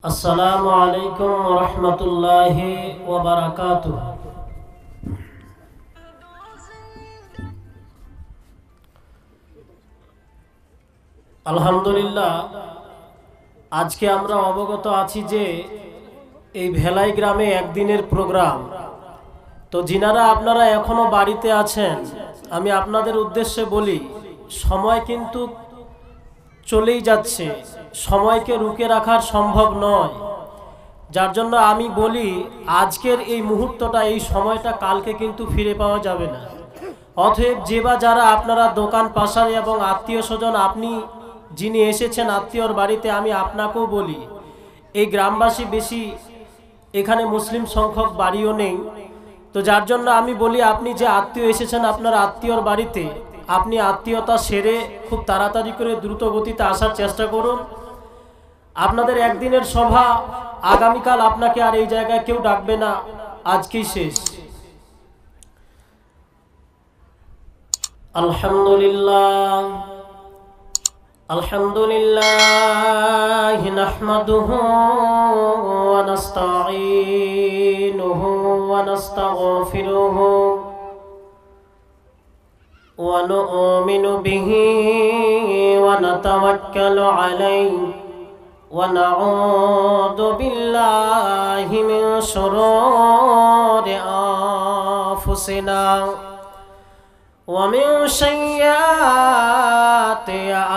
আসসালামু আলাইকুম ওয়া রাহমাতুল্লাহি ওয়া বারাকাতুহু। আলহামদুলিল্লাহ, আজকে আমরা অবগত আছি যে এই ভেলাই গ্রামে একদিনের প্রোগ্রাম। তো যিনারা আপনারা এখনো বাড়িতে আছেন, আমি আপনাদের উদ্দেশ্যে বলি, সময় কিন্তু চলেই যাচ্ছে, সময়কে রুখে রাখার সম্ভব নয়। যার জন্য আমি বলি, আজকের এই মুহূর্তটা, এই সময়টা কালকে কিন্তু ফিরে পাওয়া যাবে না। অতএব যে বা যারা আপনারা দোকান পাশারে এবং আত্মীয় স্বজন, আপনি যিনি এসেছেন আত্মীয়র বাড়িতে, আমি আপনাকেও বলি, এই গ্রামবাসী বেশি, এখানে মুসলিম সংখ্যক বাড়িও নেই। তো যার জন্য আমি বলি, আপনি যে আত্মীয় এসেছেন আপনার আত্মীয়র বাড়িতে, আপনি আত্মীয়তা সেরে খুব তাড়াতাড়ি করে দ্রুত গতিতে আসার চেষ্টা করুন। আপনাদের একদিনের সভা, আগামীকাল আপনাকে আর এই জায়গায় কেউ ডাকবে না, আজকেই শেষ। আলহামদুলিল্লাহ আলহামদুলিল্লাহ নাহমাদুহু ওয়া নাস্তাঈনুহু ওয়া নাস্তাগফিরুহু ওয়া নু'মিনু বিহি ওয়া নাতাওয়াক্কালু আলাইহি ওয়া নাউযু বিল্লাহি মিন শুরুরি আনফুসিনা ওয়া মিন সাইয়্যাতি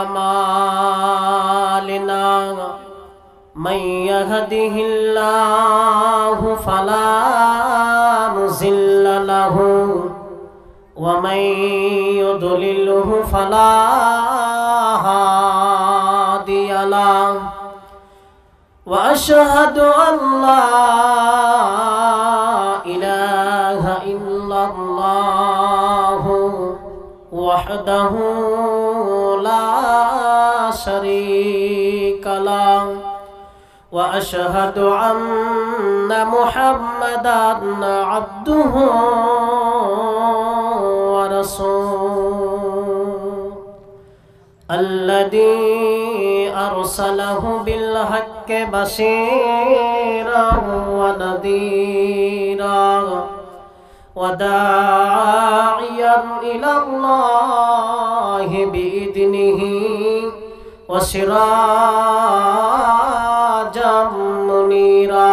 আমালিনা মান ইয়াহদিহিল্লাহু ফালা মুযিল্লা লাহু ওয়া মান ইউদ্লিলহু ফালা হাদিয়া লাহু ওয়া আশহাদু আল্লা ইলাহা ইল্লাল্লাহু ওয়াহদাহু লা শারীকা লাহু ওয়া আশহাদু আন্না মুহাম্মাদান আবদুহু ওয়া রাসূলুহু আল্লাযী আরসালাহু বিল হাক্কি বাশীরান ওয়া নাযীরান ওয়া দাঈয়ান ইলাল্লাহি বিইذনিহি ওয়া সিরাজাম মুনীরা।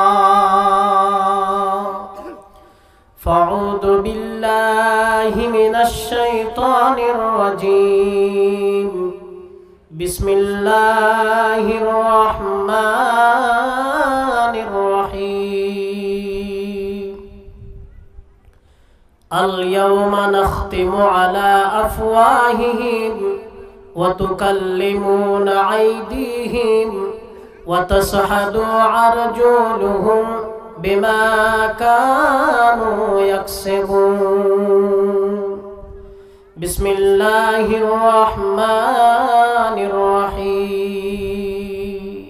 ফাউযু বিল্লাহি মিনাশ শাইতানির রাজীম। বিসমিল্লাহির রহমানির রহিম। আল ইয়াওমা নাখতিমু আলা আফওয়াহিহিম ওয়া তুকাল্লিমুনা আইদিহিম ওয়া তাশহাদু আরজুলুহুম বিমা কানু ইয়াকসিবুন। বিসমিল্লাহির রহমানির রহিম।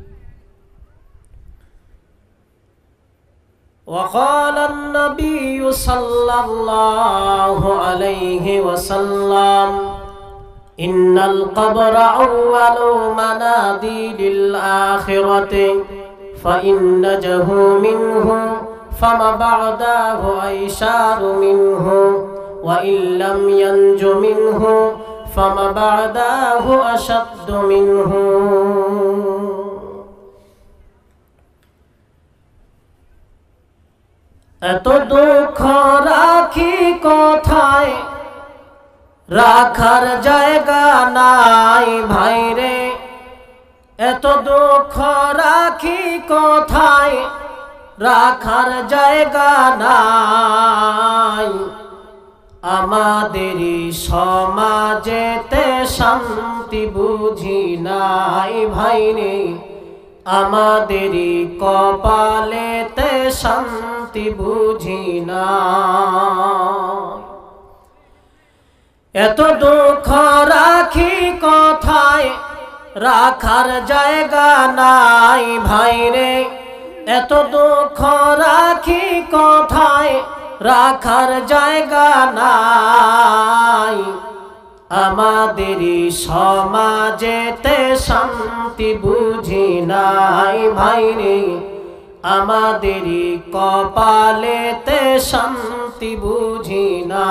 وقال النبي صلى الله عليه وسلم إن القبر أول منازل الآخرة فإن نجوا منه فما بعده أيسر منه وإن لم ينج منه فما بعده أشد منه। এত দুঃখ রাখি কোথায়, রাখার জায়গা নাই ভাইরে। এত দুঃখ রাখি কোথায়, রাখার জায়গা নাই। আমাদেরই সমাজেতে শান্তি বুঝি নাই ভাইরে। আমাদেরই কপালেতে শান্তি বুঝি নাই। এত দুঃখ রাখি কোথায়, রাখার জায়গা নাই ভাইরে। এত দুঃখ রাখি কোথায়, রাখার জায়গা নাই। আমাদেরই সমাজেতে শান্তি বুঝি নাই ভাইরে, আমাদেরই কপালেতে শান্তি বুঝি না।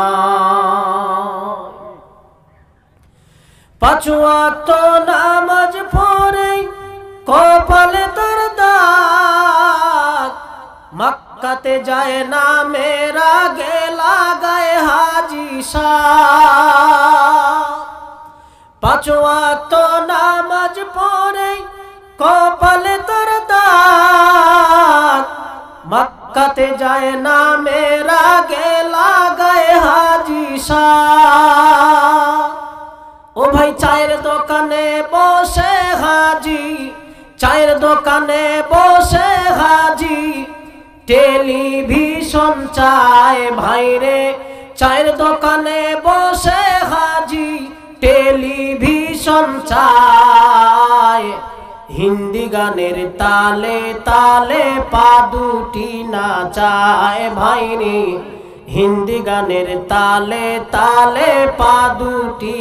পাঁচ ওয়াক্ত নামাজ পড়ে কপালে তার দাগ, মক্কাতে যায় না মেরা গেলা গায়ে হাজি শাহ। পাঁচ ওয়াক্ত নামাজ পড়ে কপালে তার দাগ, মক্কাতে যায় না মেরা গেলা গায়ে হাজি শাহ। ও ভাই চায়ের দোকানে বসে হাজি, চায়ের দোকানে বসে হাজি, টেলিভিশন চায় ভাইরে, চায়ের দোকানে বসে হাজি, টেলিভিশন চায়। হিন্দি গানের তালে তালে পা দুটি নাচায় ভাইরে, হিন্দি গানের তালে তালে পা দুটি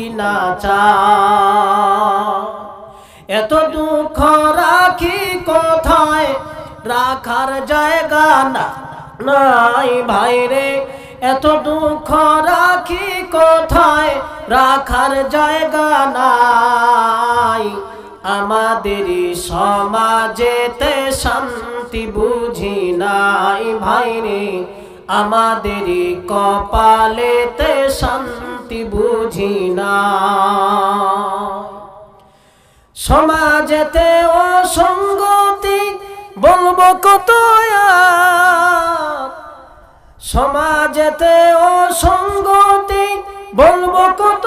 নাচায়। এত দুঃখ রাখি কোথায়, রাখার জায়গা নাই ভাইরে, এত দুঃখ রাখি কোথায়, রাখার জায়গা নাই। আমাদেরই সমাজেতে শান্তি বুঝি নাই ভাইরে, আমাদেরই কপালেতে শান্তি বুঝি না। সমাজেতে অসঙ্গতি বলবো কত, সমাজেতে অসঙ্গতি বলবো কত,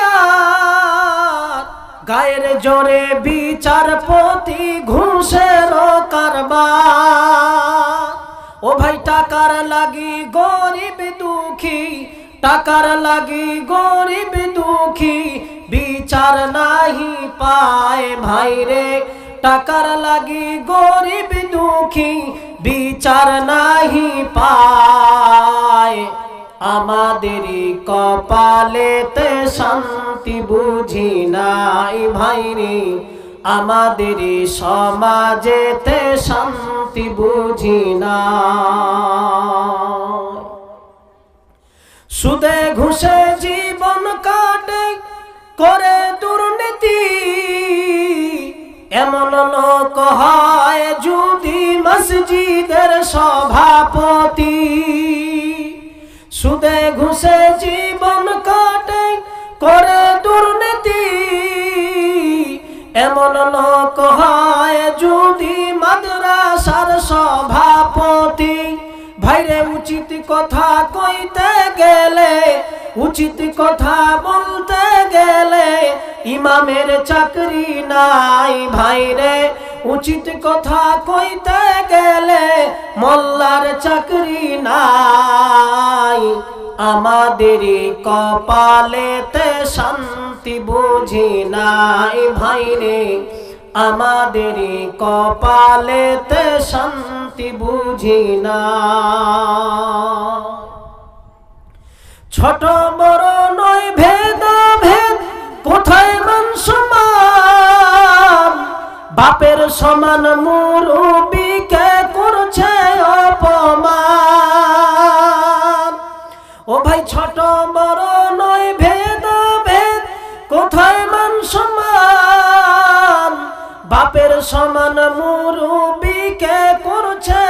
গায়ের জোরে বিচারপতি ঘুষের কারবার। ও ভাই টাকার লাগি গরিব দুঃখী, টাকার লাগি গরিব দুঃখী, বিচার নাহি পায় ভাইরে, টাকার লাগি গরিব দুঃখী, বিচার নাহি পায়। আমাদেরই কপালেতে শান্তি বুঝি নাই ভাইরে, আমাদেরই সমাজেতে শান্তি বুঝি না। সুদে ঘুষে জীবন কাটে করে দুর্নীতি, এমন লোক হয় যদি মসজিদের সভাপতি। সুদে ঘুষে জীবন কাটে করে দুর্নীতি, এমন লোক হয় যদি মাদ্রাসার সভাপতি। ভাইরে উচিত কথা কইতে গেলে, উচিত কথা বলতে গেলে, ইমামের চাকরি নাই ভাইরে, উচিত কথা কইতে গেলে মোল্লার চাকরি নাই। আমাদেরই কপালেতে শান্তি বুঝি নাই ভাইরে, আমাদেরই কপালেতে শান্তি বুঝি না। ছোট বড় নয় ভেদাভেদ, কোথায় মান সমান, বাপের সমান মুরব্বিকে করছে অপমান। ও ভাই ছোট বড় নয় ভেদাভেদ, কোথায় মান সমান, বাপের সমান মুরব্বিকে করছে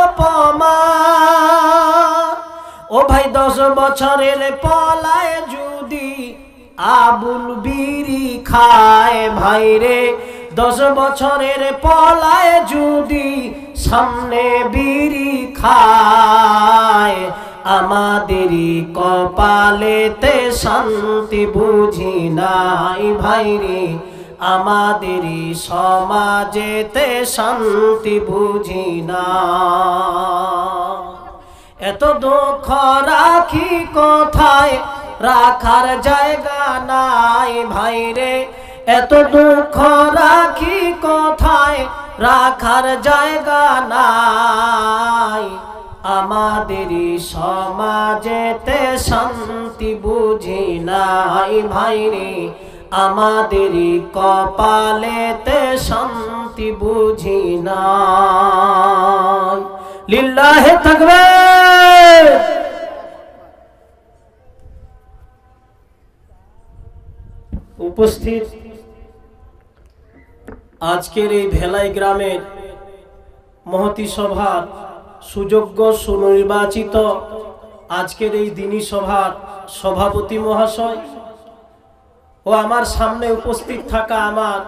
অপমান। ও ভাই 10 বছরের পলায় যদি আবুল বিড়ি খায় ভাইরে, 10 বছরের পলায় যদি সামনে বিড়ি খায়। আমাদেরই কপালেতে শান্তি বুঝি নাই ভাইরে, আমাদেরই সমাজেতে শান্তি বুঝি না। এত দুঃখ রাখি কোথায়, রাখার জায়গা নাই ভাইরে, এত দুঃখ রাখি কোথায়, রাখার জায়গা নাই। আমাদেরই সমাজেতে শান্তি বুঝি নাই ভাইরে, আমাদেরই কপালেতে শান্তি বুঝি নাই। লিল্লাহে তাকবীর। উপস্থিত আজকের এই ভেলাই গ্রামের মহতি সভার সুযোগ্য সুনির্বাচিত আজকের এই দিনী সভার সভাপতি মহাশয় ও আমার সামনে উপস্থিত থাকা আমার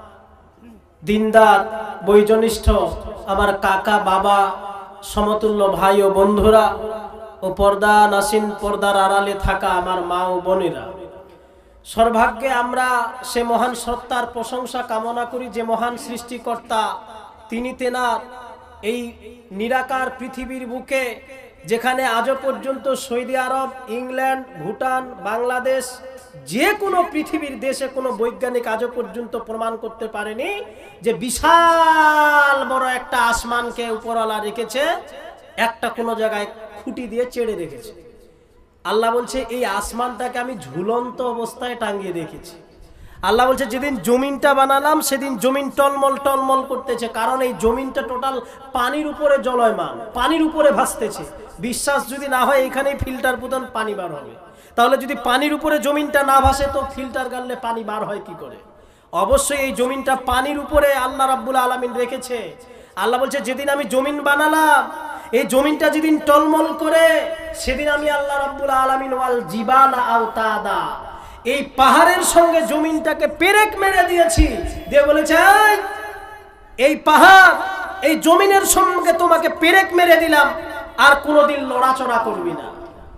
দিনদার বয়োজ্যেষ্ঠ আমার কাকা বাবা সমতুল্য ভাই ও বন্ধুরা ও পর্দা নাসিন পর্দার আড়ালে থাকা আমার মা ও বোনেরা, সর্বভাগ্যে আমরা সে মহান সত্তার প্রশংসা কামনা করি যে মহান সৃষ্টিকর্তা তিনি তেনার এই নিরাকার পৃথিবীর বুকে যেখানে আজও পর্যন্ত Saudi Arab, England, Bhutan, Bangladesh যে কোনো পৃথিবীর দেশে কোনো বৈজ্ঞানিক আজও পর্যন্ত প্রমাণ করতে পারেনি যে বিশাল বড় একটা আসমানকে উপরওয়ালা রেখেছে, একটা কোনো জায়গায় খুঁটি দিয়ে চেড়ে রেখেছে। আল্লাহ বলছে এই আসমানটাকে আমি ঝুলন্ত অবস্থায় টাঙিয়ে রেখেছি। আল্লাহ বলছে যেদিন জমিনটা বানালাম সেদিন জমিন টলমল টলমল করতেছে, কারণ এই জমিনটা টোটাল পানির উপরে জ্বলয়মান, পানির উপরে ভাসতেছে। বিশ্বাস যদি না হয় এখানেই ফিল্টার পুতন পানি বার হবে। তাহলে যদি পানির উপরে জমিনটা না ভাসে তো ফিল্টার গাললে পানি বার হয় কি করে? অবশ্যই এই জমিনটা পানির উপরে আল্লাহ রাব্বুল আলামিন রেখেছে। আল্লাহ বলছে যেদিন আমি জমিন বানালাম, এই জমিনটা যেদিন টলমল করে সেদিন আমি আল্লাহ রাব্বুল আলামিন ওয়াল জিবালা আওতাদা, এই পাহাড়ের সঙ্গে জমিনটাকে পেরেক মেরে দিয়েছি, দিয়ে বলেছে এই পাহাড় এই জমিনের সঙ্গে তোমাকে পেরেক মেরে দিলাম, আর কোনোদিন লড়াচড়া করবি না।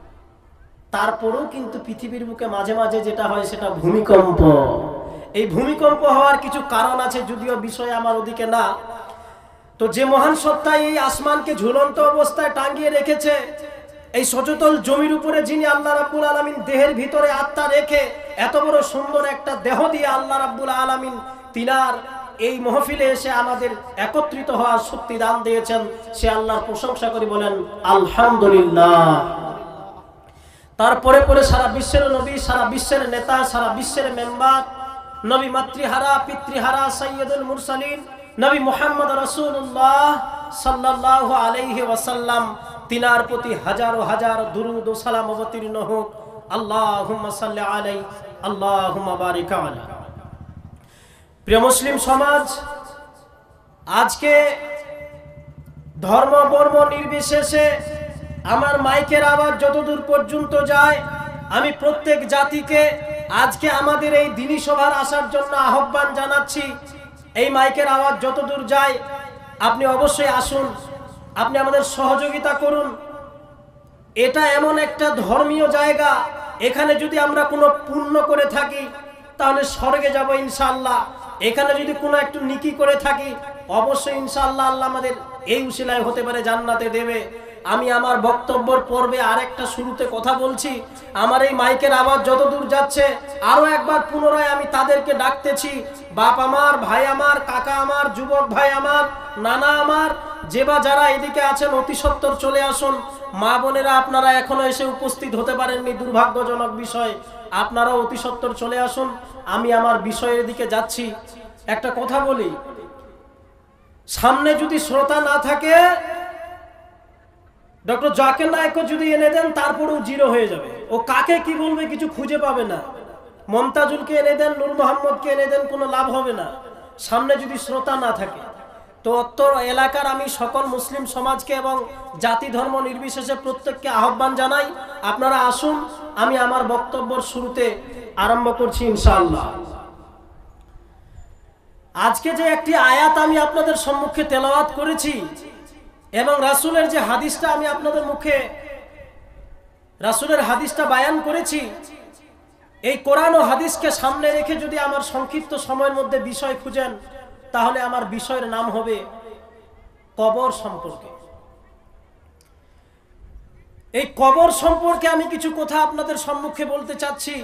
তারপরেও কিন্তু পৃথিবীর বুকে মাঝে মাঝে যেটা হয় সেটা ভূমিকম্প। এই ভূমিকম্প হওয়ার কিছু কারণ আছে, যদিও বিষয় আমার ওদিকে না। তো যে মহান সত্তা এই আসমানকে ঝুলন্ত অবস্থায় টাঙিয়ে রেখেছে, এই সচেতন জমির উপরে যিনি আল্লাহ রাব্বুল আলামিন দেহের ভিতরে আত্মা রেখে এত বড় সুন্দর একটা দেহ দিয়ে আল্লাহ রাব্বুল আলামিন তিনার এই মাহফিলে এসে আমাদের একত্রিত হওয়ার শক্তি দান দিয়েছেন, সে আল্লাহর প্রশংসা করি, বলেন আলহামদুলিল্লাহ। তারপরে পরে সারা বিশ্বের নবী, সারা বিশ্বের নেতা, সারা বিশ্বের মেম্বার, নবী মাতৃহারা পিতৃহারা সাইয়্যিদুল মুরসালিন নবী মুহাম্মদ রাসূলুল্লাহ সাল্লাল্লাহু আলাইহি ওয়াসাল্লাম, তিনার প্রতি হাজারো হাজার দুরূদ ও সালাম অবতীর্ণ হোক। আল্লাহুম্মা সাল্লি আলাইহি আল্লাহুম্মা বারিক আলা। প্রিয় মুসলিম সমাজ, আজকে ধর্ম বর্ণ নির্বিশেষে আমার মাইকের আওয়াজ যতদূর পর্যন্ত যায়, আমি প্রত্যেক জাতিকে আজকে আমাদের এই দিনী সভার আসার জন্য আহ্বান জানাচ্ছি। এই মাইকের আওয়াজ যতদূর যায় আপনি অবশ্যই আসুন, আপনি আমাদের সহযোগিতা করুন। এটা এমন একটা ধর্মীয় জায়গা, এখানে যদি আমরা কোনো পুণ্য করে থাকি তাহলে স্বর্গে যাব ইনশাআল্লাহ। এখানে যদি কোনো একটু নেকি করে থাকি অবশ্যই ইনশাআল্লাহ আল্লাহ আমাদের এই উসিলায় হতে পারে জান্নাতে দেবে। আমি আমার বক্তব্যের পর্বে আরেকটা শুরুতে কথা বলছি, আমার এই মাইকের আওয়াজ যতদূর যাচ্ছে আরো একবার পুনরায় আমি তাদেরকে ডাকতেছি, বাপ আমার, ভাই আমার, কাকা আমার, যুবক ভাই আমার, নানা আমার, যে বা যারা এদিকে আছেন অতি সত্বর চলে আসুন। মা বোনেরা আপনারা এখনো এসে উপস্থিত হতে পারেননি, দুর্ভাগ্যজনক বিষয়, আপনারা অতি সত্বর চলে আসুন। আমি আমার বিষয়ের দিকে যাচ্ছি। একটা কথা বলি, সামনে যদি শ্রোতা না থাকে ডক্টর জাকির নায়েকও যদি এনে দেন তারপরেও জিরো হয়ে যাবে, ও কাকে কি বলবে কিছু খুঁজে পাবে না। মমতাজুলকে এনে দেন, নূর মোহাম্মদকে এনে দেন, কোনো লাভ হবে না সামনে যদি শ্রোতা না থাকে। তো উত্তর এলাকার আমি সকল মুসলিম সমাজকে এবং জাতি ধর্ম নির্বিশেষে প্রত্যেককে আহ্বান জানাই, আপনারা আসুন। আমি আমার বক্তব্যের শুরুতে আরম্ভ করছি ইনশাআল্লাহ। আজকে যে একটি আয়াত আমি আপনাদের সম্মুখে তেলাওয়াত করেছি এবং রাসূলের যে হাদিসটা আমি আপনাদের মুখে রাসূলের হাদিসটা বায়ান করেছি, এই কোরআন ও হাদিসকে সামনে রেখে যদি আমার সংক্ষিপ্ত সময়ের মধ্যে বিষয় খুঁজেন তাহলে আমার বিষয়ের নাম হবে কবর সম্পর্কে। এই কবর সম্পর্কে আমি কিছু কথা আপনাদের সম্মুখে বলতে চাচ্ছি।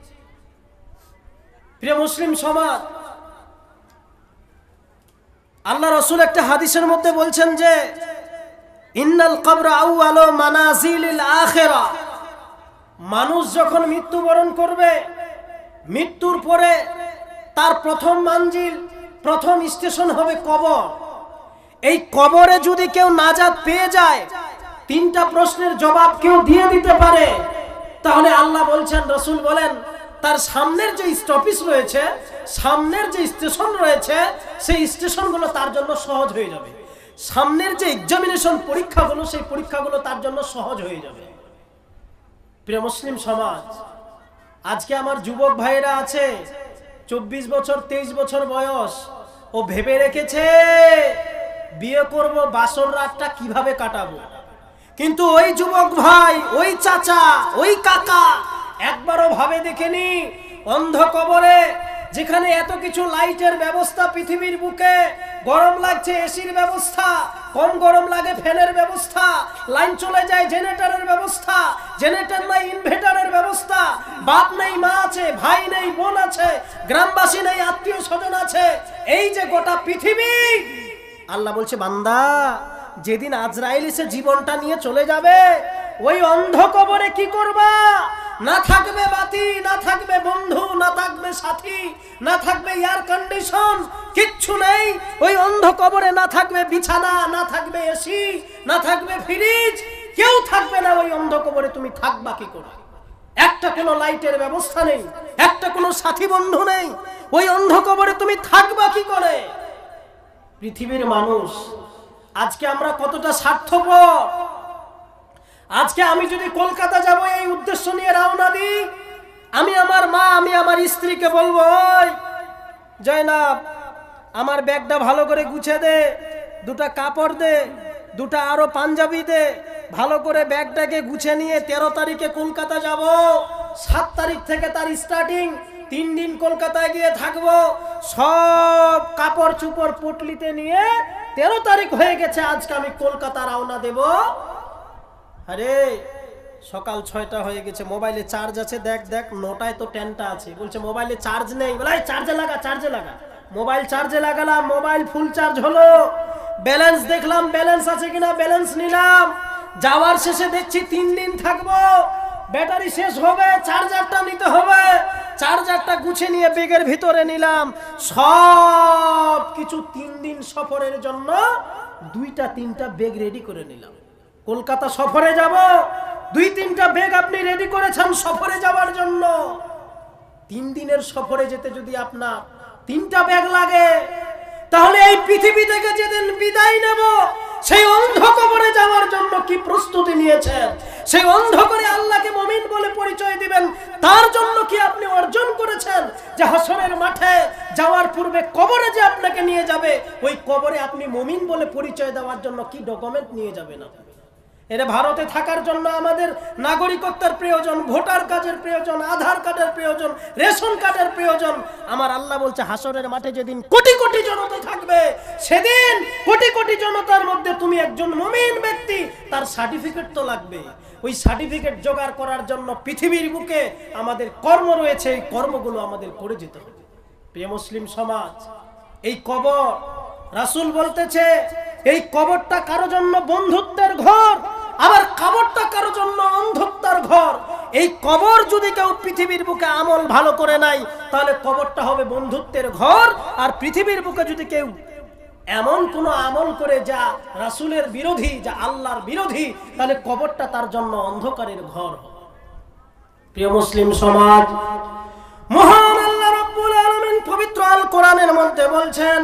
প্রিয় মুসলিম সমাজ, আল্লাহ রাসূল একটা হাদিসের মধ্যে বলছেন যে ইন্নাল কবরা আউয়ালু মানাজিলিল আখিরা, মানুষ যখন মৃত্যুবরণ করবে, মৃত্যুর পরে তার প্রথম মঞ্জিল, প্রথম স্টেশন হবে কবর। এই কবরে যদি কেউ নাজাত পেয়ে যায়, তিনটা প্রশ্নের জবাব কেউ দিয়ে দিতে পারে, তাহলে আল্লাহ বলছেন, রাসূল বলেন, তার সামনের যে স্টপেজ রয়েছে, সামনের যে স্টেশন রয়েছে, সেই স্টেশনগুলো তার জন্য সহজ হয়ে যাবে। সামনের যে এক্সামিনেশন পরীক্ষাগুলো, সেই পরীক্ষাগুলো তার জন্য সহজ হয়ে যাবে। প্রিয় মুসলিম সমাজ, আজকে আমার যুবক ভাইরা আছে, 24 বছর 23 বছর বয়স, ও ভেবে রেখেছে বিয়ে করব, বাসর রাতটা কিভাবে কাটাবো। কিন্তু ওই যুবক ভাই, ওই চাচা, ওই কাকা একবারও ভাবে দেখেনি অন্ধ কবরে, যেখানে এত কিছু লাইটের ব্যবস্থা পৃথিবীর বুকে, গরম লাগছে এসির ব্যবস্থা, কম গরম লাগে ফ্যানের ব্যবস্থা, লাইন চলে যায় জেনারেটরের ব্যবস্থা, জেনারেটর নাই ইনভার্টারের ব্যবস্থা, বাপ নেই মা আছে, ভাই নেই বোন আছে, গ্রামবাসী নেই আত্মীয় স্বজন আছে, এই যে গোটা পৃথিবী। আল্লাহ বলছে, বান্দা, যেদিন আজরাইল এসে জীবনটা নিয়ে চলে যাবে, ওই অন্ধ কবরে কি করবা? না থাকবে বাতি, না থাকবে বন্ধু, না থাকবে সাথী, না থাকবে এয়ার কন্ডিশন, কিচ্ছু নেই। ওই অন্ধ কবরে না থাকবে বিছানা, না থাকবে এসি, না থাকবে ফ্রিজ, কেউ থাকবে না। ওই অন্ধ কবরে তুমি থাকবা কি করে? একটা কোনো লাইটের ব্যবস্থা নেই, একটা কোনো সাথী বন্ধু নেই, ওই অন্ধ কবরে তুমি থাকবা কি করে? পৃথিবীর মানুষ আজকে আমরা কতটা স্বার্থপর। আজকে আমি যদি কলকাতা যাব এই উদ্দেশ্য নিয়ে রওনা দিই, আমি আমার মা, আমি আমার স্ত্রীকে বলবো, ওই জয়নাব, আমার ব্যাগটা ভালো করে গুছিয়ে দে, দুটা কাপড় দে, দুটা আরো পাঞ্জাবি দে, ভালো করে ব্যাগটাকে গুছিয়ে নিয়ে 13 তারিখে কলকাতা যাব। 7 তারিখ থেকে তার স্টার্টিং, 3 দিন কলকাতায় গিয়ে থাকবো, সব কাপড় চুপড় পুটলিতে নিয়ে 13 তারিখ হয়ে গেছে, আজকে আমি কলকাতা রওনা দেব। আরে সকাল 6টা হয়ে গেছে, মোবাইলে চার্জ আছে, দেখ দেখ 9টায় তো 10টা আছে, বলছে মোবাইলে চার্জ নেই। বলে চার্জে লাগা, চার্জে লাগা। মোবাইল চার্জে লাগালাম, মোবাইল ফুল চার্জ হলো, ব্যালেন্স দেখলাম ব্যালেন্স আছে কিনা, ব্যালেন্স নিলাম। যাওয়ার শেষে দেখছি 3 দিন থাকবো, ব্যাটারি শেষ হবে, চার্জারটা নিতে হবে, চার্জারটা গুছিয়ে নিয়ে ব্যাগের ভিতরে নিলাম। সব কিছু 3 দিন সফরের জন্য 2-3টা ব্যাগ রেডি করে নিলাম। কলকাতা সফরে যাব, 2-3টা ব্যাগ আপনি রেডি করেছেন সফরে যাওয়ার জন্য। 3 দিনের সফরে যেতে যদি আপনার 3টা ব্যাগ লাগে, তাহলে এই পৃথিবী থেকে যেদিন বিদায় নেব, সেই অন্ধকবরে যাওয়ার জন্য কি প্রস্তুতি নিয়েছেন? সেই অন্ধকারে আল্লাহকে মুমিন বলে পরিচয় দিবেন, তার জন্য কি আপনি অর্জন করেছেন? যে হাসরের মাঠে যাওয়ার পূর্বে কবরে যে আপনাকে নিয়ে যাবে, ওই কবরে আপনি মুমিন বলে পরিচয় দেওয়ার জন্য কি ডকুমেন্ট নিয়ে যাবেন আপনি? এর ভারতে থাকার জন্য আমাদের নাগরিকত্বের প্রয়োজন, ভোটার কার্ডের প্রয়োজন, আধার কার্ডের প্রয়োজন, রেশন কার্ডের প্রয়োজন। আমার আল্লাহ বলছে, হাসরের মাঠে যেদিন কোটি কোটি জনতা থাকবে, সেদিন কোটি কোটি জনতার মধ্যে তুমি একজন মুমিন ব্যক্তি, তার সার্টিফিকেট তো লাগবে। ওই সার্টিফিকেট জোগাড় করার জন্য পৃথিবীর বুকে আমাদের কর্ম রয়েছে, এই কর্মগুলো আমাদের করে যেতে হবে। প্রিয় মুসলিম সমাজ, এই কবর, রাসূল বলতেছে, এই কবরটা কারো জন্য বন্ধুত্বের ঘর, আবার কবরটা কারো জন্য অন্ধত্বের ঘর। এই কবর যদি কেউ পৃথিবীর বুকে আমল ভালো করে নাই, তাহলে কবরটা হবে বন্ধুত্বের ঘর। আর পৃথিবীর বুকে যদি কেউ এমন কোন আমল করে যা রাসূলের বিরোধী, যা আল্লাহর বিরোধী, তাহলে কবরটা তার জন্য অন্ধকারের ঘর। প্রিয় মুসলিম সমাজ, মহান আল্লাহ রাব্বুল আলামিন পবিত্র আল কোরআনের মধ্যে বলছেন,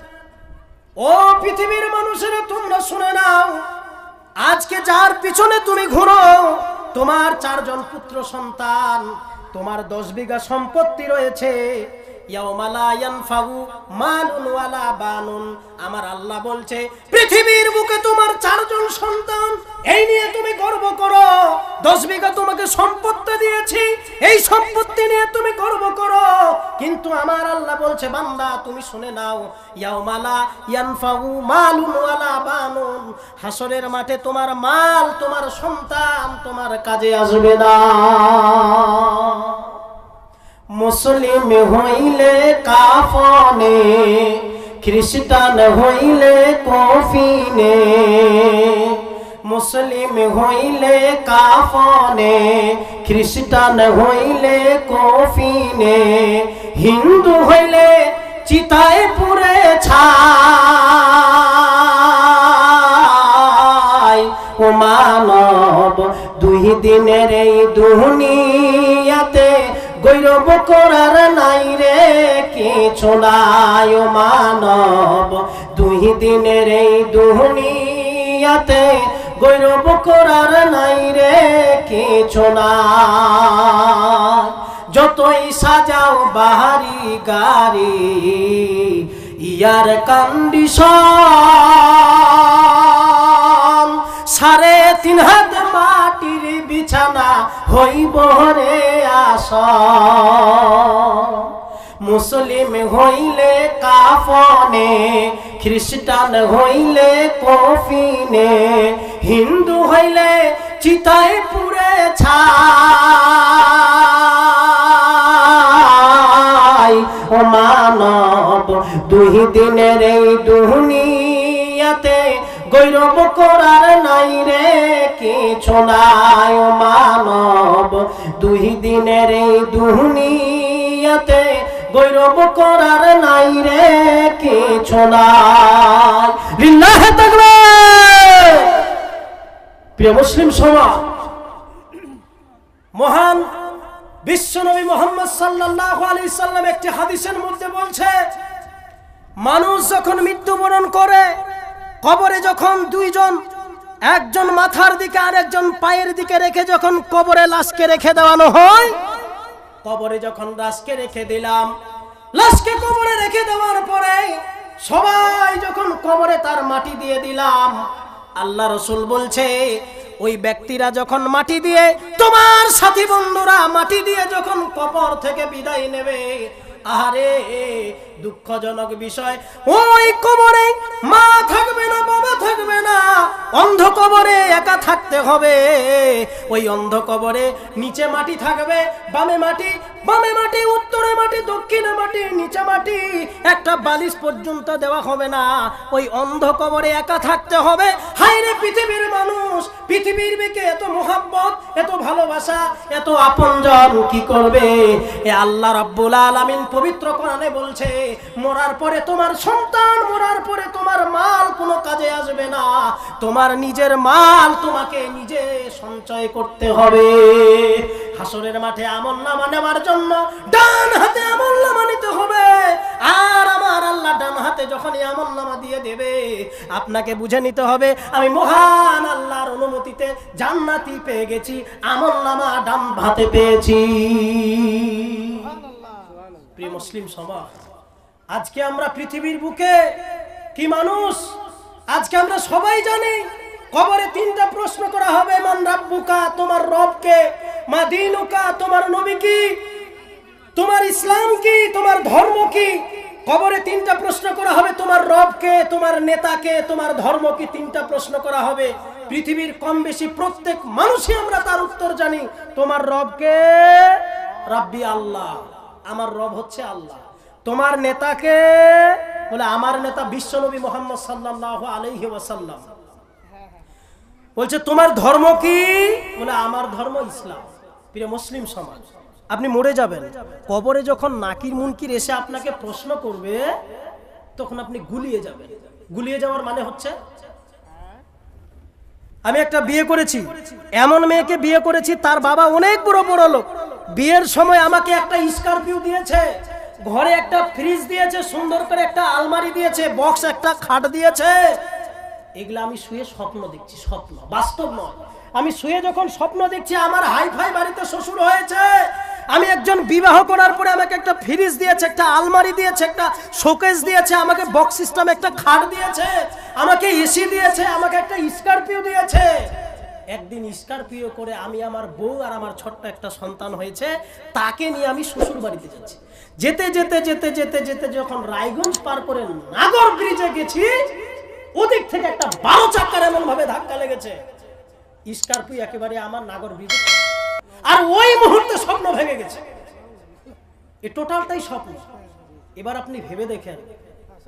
ও পৃথিবীর মানুষেরা তোমরা শুনে নাও, আজকে যার পিছনে তুমি ঘুরো, তোমার 4 জন পুত্র সন্তান, তোমার 10 বিঘা সম্পত্তি রয়েছে, ইয়াউমা লা ইয়ানফাউ মালুন ওয়ালা বানুন। আমার আল্লাহ বলছে, পৃথিবীর বুকে তোমার 4 জন সন্তান, এই নিয়ে তুমি গর্ব করো। 10 বিঘা তোমাকে সম্পত্তি দিয়েছি, এই সম্পত্তি নিয়ে তুমি গর্ব করো। কিন্তু আমার আল্লাহ বলছে, বান্দা তুমি শুনে নাও, ইয়াউমা লা ইয়ানফাউ মালুন ওয়ালা বানুন, হাসরের মাঠে তোমার মাল, তোমার সন্তান তোমার কাজে আসবে না। মুসলিম হইলে কাফনে, খ্রিস্টান হইলে কফিনে, মুসলিম হইলে কাফনে, খ্রিস্টান হইলে কফিনে, হিন্দু হইলে চিতায় পুরে ছাই। ও মানব দুই দিনের এই দুনিয়াতে গৌরব করার নাই রে কিছু নাই। ও মানব দুই দিনের এই দুনিয়াতে গৌরব করার নাই রে কিছু নাই। যতই সাজাও বাহারি গাড়ি ইয়ার কন্ডিশন, 3.5 হাত মাটির বিছানা হইব রে আসন। মুসলিম হইলে কাফনে, খ্রিস্টান হইলে কফিনে, হিন্দু হইলে চিতায় পুরে ছাই। ও মানব দুই দিনের এই দুনিয়াতে গৌরব করার নাই রে কিছু নাই। ও মানব দুই দিনের এই দুনিয়াতে গৌরব করার নাই রে কিছু নাই। লিল্লাহে তাকবীর। প্রিয় মুসলিম সমাজ, মহান বিশ্বনবী মুহাম্মদ সাল্লাল্লাহু আলাইহি সাল্লাম একটি হাদিসের মধ্যে বলছে, মানুষ যখন মৃত্যুবরণ করে কবরে যখন দুইজন, একজন মাথার দিকে আর একজন পায়ের দিকে রেখে যখন কবরে লাশকে রেখে দেওয়ানো হয়, কবরে যখন লাশকে রেখে দিলাম, লাশকে কবরে রেখে দেওয়ার পরে সবাই যখন কবরে তার মাটি দিয়ে দিলাম, আল্লাহ রাসূল বলছে ওই ব্যক্তিরা যখন মাটি দিয়ে, তোমার সাথী বন্ধুরা মাটি দিয়ে যখন কবর থেকে বিদায় নেবে, আরে দুঃখজনক বিষয়, ওই কবরে মা থাকবে না, বাবা থাকবে না, অন্ধ কবরে একা থাকতে হবে। ওই অন্ধ কবরে নিচে মাটি থাকবে, বামে মাটি, বামে মাটি, উত্তরে মাটি, দক্ষিণে মাটি, নিচে মাটি, একটা বালিশ পর্যন্ত দেওয়া হবে না। ওই অন্ধ কবরে একা থাকতে হবে। হায় রে পৃথিবীর মানুষ, পৃথিবীর বুকে এত মোহাব্বত, এত ভালোবাসা, এত আপনজন কি করবে? এ আল্লাহ রাব্বুল আলামিন পবিত্র কোরআনে বলছে, মরার পরে তোমার সন্তান, মরার পরে তোমার মাল কোনো কাজে আসবে না। তোমার নিজের মাল তোমাকে নিজে সঞ্চয় করতে হবে। হাসরের মাঠে আমলনামা নেওয়ার জন্য ডান হাতে আমলনামা নিতে হবে। আর আমার আল্লাহ ডান হাতে যখনই আমলনামা দিয়ে দেবে, আপনাকে বুঝে নিতে হবে আমি মহান আল্লাহর অনুমতিতে জান্নাতি পেয়ে গেছি, আমলনামা ডান হাতে পেয়েছি। প্রিয় মুসলিম সমাজ, আজকে আমরা পৃথিবীর বুকে কি মানুষ, আজকে আমরা সবাই জানি কবরে 3টা প্রশ্ন করা হবে। মান রাব্বুকা, তোমার রব কে? মা দীনুকা, তোমার নবী কি? তোমার ইসলাম কি? তোমার ধর্ম কি? কবরে 3টা প্রশ্ন করা হবে। তোমার রব কে, তোমার নেতা কে, তোমার ধর্ম কি? 3টা প্রশ্ন করা হবে। পৃথিবীর কম বেশি প্রত্যেক মানুষই আমরা তার উত্তর জানি। তোমার রব কে? রাব্বি আল্লাহ, আমার রব হচ্ছে আল্লাহ। তোমার নেতাকে? বলে আমার নেতা বিশ্বনবী মুহাম্মদ সাল্লাল্লাহু আলাইহি ওয়াসাল্লাম। বলছে তোমার ধর্ম কি? বলে আমার ধর্ম ইসলাম। প্রিয় মুসলিম সমাজ, আপনি মরে যাবেন, কবরে যখন নাকির মুনকির এসে আপনাকে প্রশ্ন করবে, তখন আপনি গুলিয়ে যাবেন। গুলিয়ে যাওয়ার মানে হচ্ছে, আমি একটা বিয়ে করেছি, এমন মেয়েকে বিয়ে করেছি তার বাবা অনেক বড় বড় লোক, বিয়ের সময় আমাকে একটা স্করপিও দিয়েছে, ঘরে একটা ফ্রিজ দিয়েছে, সুন্দর করে একটা আলমারি দিয়েছে, বক্স একটা খাট দিয়েছে। এগুলা আমি শুয়ে স্বপ্ন দেখছি, স্বপ্ন, বাস্তব নয়। আমি শুয়ে যখন স্বপ্ন দেখছি আমার হাইফাই বাড়িতে শ্বশুর হয়েছে, আমি একজন বিবাহ করার পরে আমাকে একটা ফ্রিজ দিয়েছে, একটা আলমারি দিয়েছে, একটা শোকেস দিয়েছে, আমাকে বক্স সিস্টেম একটা খাট দিয়েছে, আমাকে এসি দিয়েছে, আমাকে একটা স্করপিও দিয়েছে। একদিন স্করপিও করে আমি, আমার বউ আর আমার ছোট্ট একটা সন্তান হয়েছে, তাকে নিয়ে আমি শ্বশুর বাড়িতে যাচ্ছি। যেতে যেতে যেতে যেতে যেতে যখন রায়গঞ্জ পার করে নাগর ব্রিজে গেছি, ওদিক থেকে একটা 12 চাকার এমন ভাবে ধাক্কা লেগেছে, স্করপিও একেবারে আমার নাগর ব্রিজে। আর ওই মুহূর্তে স্বপ্ন ভেঙে গেছে। এই টোটালটাই স্বপ্ন। এবার আপনি ভেবে দেখেন,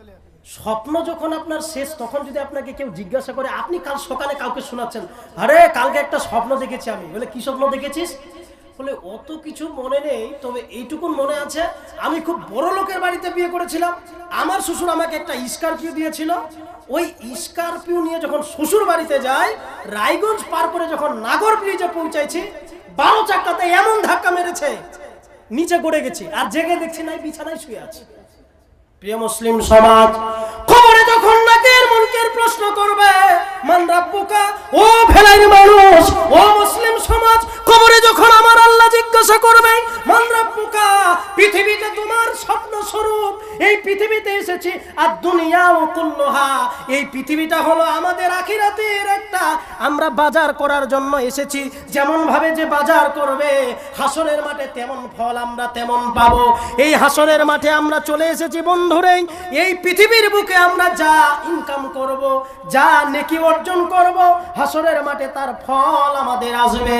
স্বপ্ন যখন আপনার শেষ, তখন যদি আপনাকে কেউ জিজ্ঞাসা করে, আপনি কাল সকালে কাউকে শোনাচ্ছেন, আরে কালকে একটা স্বপ্ন দেখেছি আমি, বলে কি স্বপ্ন দেখেছিস? বলে অত কিছু মনে নেই, তবে এইটুকুন মনে আছে, আমি খুব বড় লোকের বাড়িতে বিয়ে করেছিলাম, আমার শ্বশুর আমাকে একটা স্করপিও দিয়েছিল, ওই স্করপিও নিয়ে যখন শ্বশুর বাড়িতে যাই, রায়গঞ্জ পার করে যখন নাগর ব্রিজে পৌঁছাইছি, 12 চাকাতে এমন ধাক্কা মেরেছে নিচে গড়ে গেছি, আর জেগে দেখছি নাই, বিছানায় শুয়ে আছি। প্রিয় মুসলিম সমাজ, কবরে যখন নাকের মুনকের প্রশ্ন করবে, মান রাব্বুকা, ও ভেলাইর মানুষ, ও মুসলিম সমাজ, কবরে যখন আমার আল্লাহ জিজ্ঞাসা করবে, মান রাব্বুকা, পৃথিবীতে তোমার স্বপ্ন স্বরূপ, এই পৃথিবীতে এসেছি, আর দুনিয়া ও কুল্লুহা, এই পৃথিবীটা হলো আমাদের আখিরাতের একটা, আমরা বাজার করার জন্য এসেছি, যেমন ভাবে যে বাজার করবে হাসরের মাঠে, তেমন ফল আমরা তেমন পাবো। এই হাসরের মাঠে আমরা চলে এসেছি বন্ধুরে, এই পৃথিবীর বুকে আমরা যা ইনকাম করব, যা নেকি অর্জন করব, হাসরের মাঠে তার ফল আমাদের আসবে।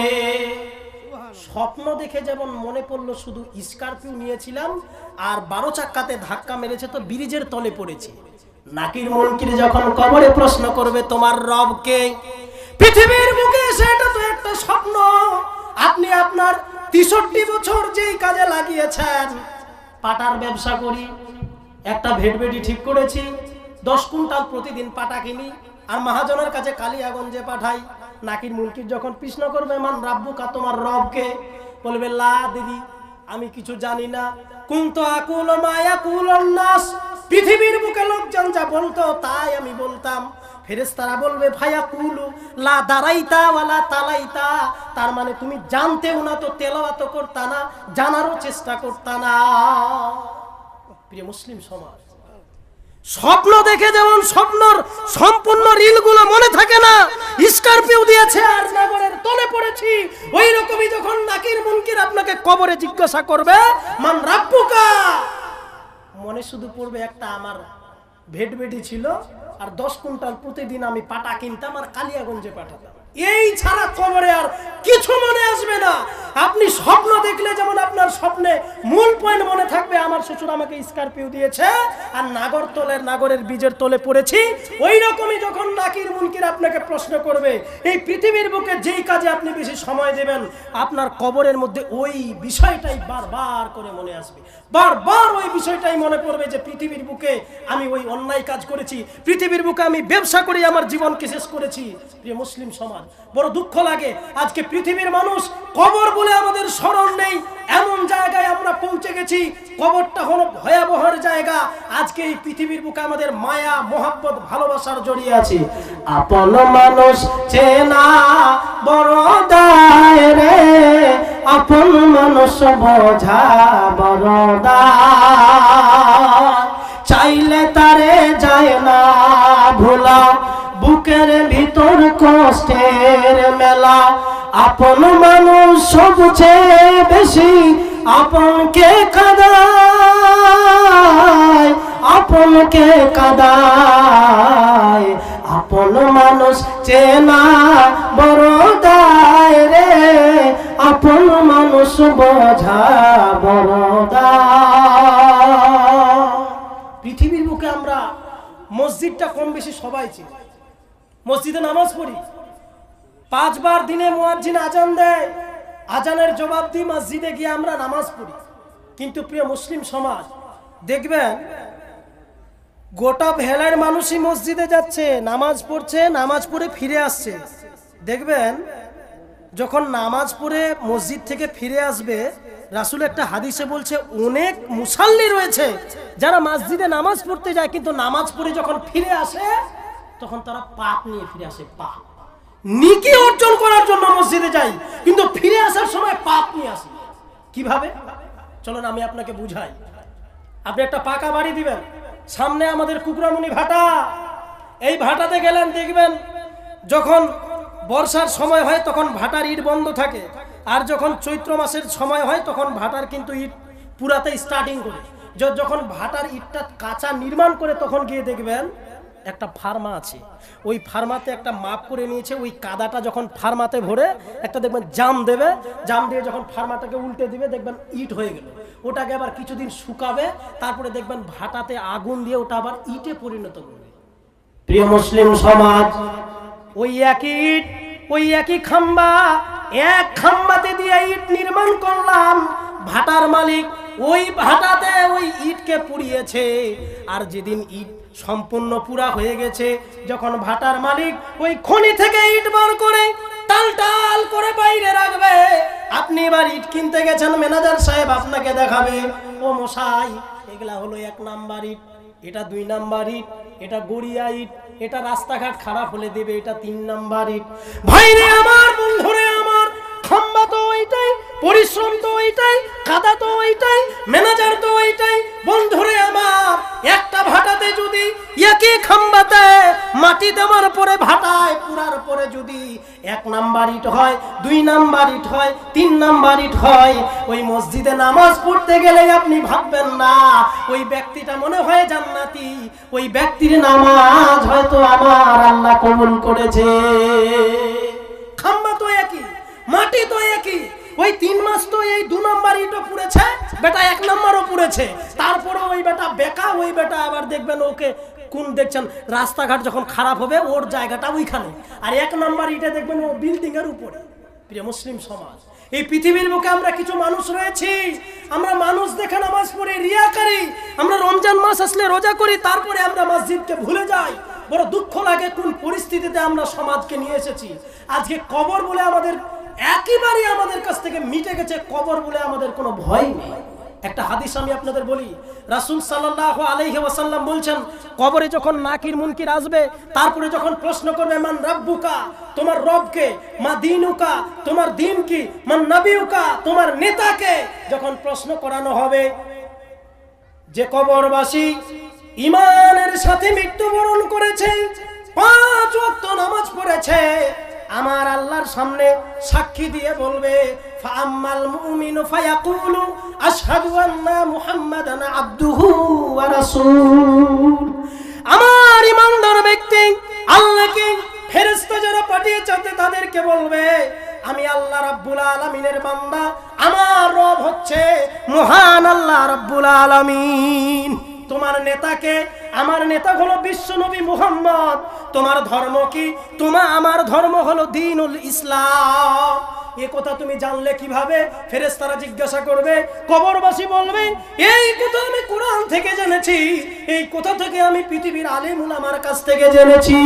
স্বপ্ন দেখে যেমন মনে পড়লো শুধু স্করপিও নিয়েছিলাম, আর 12 চাকাতে ধাক্কা মেরেছে তো ব্রিজের তলে পড়েছি। নাকির মুনকির যখন কবরে প্রশ্ন করবে, তোমার রবকে, পৃথিবীর বুকে সেটা তো একটা স্বপ্ন, আপনি আপনার 63 বছর যেই কাজে লাগিয়েছেন, পাটার ব্যবসা করি, একটা ভেটবেটি ঠিক করেছি, 10 কুইন্টাল প্রতিদিন পাটা কিনি, আর মহাজনের কাছে কালিয়াগঞ্জে পাঠাই। নাকির মুনকির যখন প্রশ্ন করবে, মান রাব্বুকা, তোমার রবকে, বলবে লা দিদি, আমি কিছু জানি না, কুনতু আকুল মা ইয়াকুলুন নাস, পৃথিবীর বুকে লোকজন যা বলতো তাই আমি বলতাম। ফেরেশতারা বলবে, ফায়াকুলু লা দারাইতা ওয়ালা তালাইতা, তার মানে তুমি জানতেও না, তো তেলাওয়াত করতা না, জানারও চেষ্টা করতা না। প্রিয় মুসলিম সমাজ, স্বপ্ন দেখে যেমন স্বপ্নর সম্পূর্ণ রিলগুলো মনে থাকে না, স্করপিও দিয়েছে আর নাগরের তলে পড়েছি, ওই রকমই যখন নাকির মুনকির আপনাকে কবরে জিজ্ঞাসা করবে, মান রাব্বুকা, মনে শুধু পড়বে একটা, আমার ভেটবেটি ছিল, আর 10 কুইন্টাল প্রতিদিন আমি পাটা কিনতাম আর কালিয়াগঞ্জে পাঠাতাম। এই ছাড়া কবরে আর কিছু মনে আসবে না। আপনি স্বপ্ন দেখলে যেমন আপনার স্বপ্নে মূল পয়েন্ট মনে থাকবে, আমার শ্বশুর আমাকে স্করপিও দিয়েছে আর নাগরের বীজের তলে পড়েছি, ওই রকমই যখন নাকির মুনকির আপনাকে প্রশ্ন করবে, এই পৃথিবীর বুকে যেই কাজে আপনি বেশি সময় দেবেন, আপনার কবরের মধ্যে ওই বিষয়টাই বারবার করে মনে আসবে, বারবার ওই বিষয়টাই মনে পড়বে যে পৃথিবীর বুকে আমি ওই অন্যায় কাজ করেছি, পৃথিবীর বুকে আমি ব্যবসা করে আমার জীবনকে শেষ করেছি। প্রিয় মুসলিম সমাজ, বড় দুঃখ লাগে আজকে পৃথিবীর মানুষ কবর বলে আমাদের স্মরণ নেই, এমন জায়গায় আমরা পৌঁছে গেছি, কবরটা হলো ভয়াবহের জায়গা। আজকে এই পৃথিবীর বুকে আমাদের মায়া মোহাব্বত ভালোবাসার জড়িয়ে আছে। আপন মানুষ চেনা বড় দায় রে, আপন মানুষ বোঝা বড় দায়, চাইলে তারে যায় না ভোলা, বুকের ভিতর কষ্টের মেলা, আপন মানুষ সবচেয়ে বেশি আপনকে কাঁদায়, আপনকে কাঁদায়, আপন মানুষ চেনা বড় দায় রে, আপন মানুষ বোঝা বড় দায়। পৃথিবীর বুকে আমরা মসজিদটা কম বেশি সবাই চিনি, মসজিদে নামাজ পড়ি, 5 বার দিনে মুয়াজ্জিন আজান দেয়, আজানের জবাব দিয়ে মসজিদে গিয়ে আমরা নামাজ পড়ি। কিন্তু প্রিয় মুসলিম সমাজ, দেখবেন গোটা ভেলার মানুষই মসজিদে যাচ্ছে, নামাজ পড়ছে, নামাজ পড়ে ফিরে আসছে। দেখবেন যখন নামাজ পড়ে মসজিদ থেকে ফিরে আসবে, রাসূল একটা হাদিসে বলছে, অনেক মুসাল্লি রয়েছে যারা মসজিদে নামাজ পড়তে যায়, কিন্তু নামাজ পড়ে যখন ফিরে আসে তখন তারা পাপ নিয়ে ফিরে আসে, পাপ নেকি অর্জন করার জন্য মসজিদে যাই, কিন্তু ফিরে আসার সময় পাপ নিয়ে আসে। কিভাবে? চলুন আমি আপনাকে বুঝাই। আপনি একটা পাকা বাড়ি দিবেন, সামনে আমাদের কুকরামুনি ভাটা, এই ভাটাতে গেলেন, দেখবেন যখন বর্ষার সময় হয় তখন ভাটার ইট বন্ধ থাকে, আর যখন চৈত্র মাসের সময় হয় তখন ভাটার কিন্তু ইট পুরাতে স্টার্টিং করে। যখন ভাটার ইটটা কাঁচা নির্মাণ করে তখন গিয়ে দেখবেন একটা ফার্মা আছে, ওই ফার্মাতে একটা মাপ করে নিয়েছে, ওই কাদাটা যখন ফার্মাতে ভরে একটা দেখবেন জাম দেবে, জাম দিয়ে যখন ফার্মাটাকে উল্টে দিবে দেখবেন ইট হয়ে গেল। ওটাকে আবার কিছুদিন শুকাবে, তারপরে দেখবেন ভাটাতে আগুন দিয়ে ওটা আবার ইটে পরিণত করবে। প্রিয় মুসলিম সমাজ, ওই একই ইট, ওই একই খাম্বা, এক খাম্বাতে দিয়ে ইট নির্মাণ করলাম, ভাটার মালিক ওই ভাটাতে ওই ইটকে পুড়িয়েছে। আর যেদিন ইট সম্পূর্ণ পুরা হয়ে গেছে, যখন ভাটার মালিক ওই খনি থেকে ইট বার করে টাল টাল করে বাইরে রাখবে, আপনি এবার ইট কিনতে গেছেন, ম্যানেজার সাহেব আপনাকে দেখাবে, ও মশাই এগুলা হলো 1 নাম্বার ইট, এটা 2 নাম্বার ইট, এটা গড়িয়া ইট, এটা রাস্তাঘাট খারাপ হলে দেবে, এটা 3 নাম্বার ইট। ভাইরে আমার, বন্ধুরে আমার, খাম্বা তো ওইটাই, পরিশ্রম তো ওইটাই, কাদা তো ওইটাই, ম্যানেজার তো ওইটাই। বন্ধুরে আমার, একটা ভাটাতে যদি একই খাম্বাতে মাটি দেওয়ার পরে ভাটায় পুরার পরে যদি 1 নাম্বার ইট হয়, 2 নাম্বার ইট হয়, 3 নাম্বার ইট হয়, ওই মসজিদে নামাজ পড়তে গেলে আপনি ভাববেন না ওই ব্যক্তিটা মনে হয় জান্নাতি, ওই ব্যক্তির নামাজ হয়তো আমার আল্লাহ কবুল করেছে। খাম্বা তো একই, মাটি তো একই, ওই 3 মাস তো এই 2 নাম্বার ইটও পুড়েছে, বেটা 1 নাম্বারও পুড়েছে, তারপরে ওই বেটা বেকা, ওই বেটা আবার দেখবেন ওকে কোন দেখছেন রাস্তাঘাট যখন খারাপ হবে ওর জায়গাটা ওইখানে, আর 1 নাম্বার ইটে দেখবেন ও বিল্ডিং এর উপরে। প্রিয় মুসলিম সমাজ, এই পৃথিবীর বুকে আমরা কিছু মানুষ রয়েছি, আমরা মানুষ দেখে নামাজ পড়ি, রিয়াকারী, আমরা রমজান মাস আসলে রোজা করি, তারপরে আমরা মসজিদকে ভুলে যাই। বড় দুঃখ লাগে কোন পরিস্থিতিতে আমরা সমাজকে নিয়ে এসেছি। আজকে কবর বলে আমাদের একেবারে আমাদের কাছ থেকে মিটে গেছে, কবর বলে আমাদের কোনো ভয় নেই। একটা হাদিস আমি আপনাদের বলি, রাসূল সাল্লাল্লাহু আলাইহি ওয়াসাল্লাম বলছেন, কবরে যখন নাকির মুনকির আসবে, তারপরে যখন প্রশ্ন করবে মান রাব্বুকা, তোমার রবকে, মা দীনুকা, তোমার দিন কি, মান নবিয়ুকা, তোমার নেতাকে যখন প্রশ্ন করানো হবে, যে কবরবাসী ঈমানের সাথে মৃত্যুবরণ করেছে, 5 ওয়াক্ত নামাজ পড়েছে, আমার আল্লাহর সামনে সাক্ষী দিয়ে বলবে, ফাআম্মাল মুমিনু ফায়াকুলু আশহাদু আন্না মুহাম্মাদান আবদুহু ওয়া রাসূল। আমার ঈমানদার ব্যক্তি আল্লাহকে ফেরেশতা যারা পাঠিয়েছে তাদেরকে বলবে, আমি আল্লাহ রাব্বুল আলামিনের বান্দা, আমার রব হচ্ছে মহান আল্লাহ রাব্বুল আলামিন। তোমার নেতাকে, আমার নেতা হলো বিশ্ব নবী মুহাম্মদ, তোমার ধর্ম কি, আমার ধর্ম হলো দ্বীনুল ইসলাম। এই কথা তুমি জানলে কিভাবে? ফেরেশতারা জিজ্ঞাসা করবে, কবরবাসী বলবে, এই কথা আমি কোরআন থেকে জেনেছি, এই কথা থেকে আমি পৃথিবীর আলেম উলামার কাছ থেকে জেনেছি।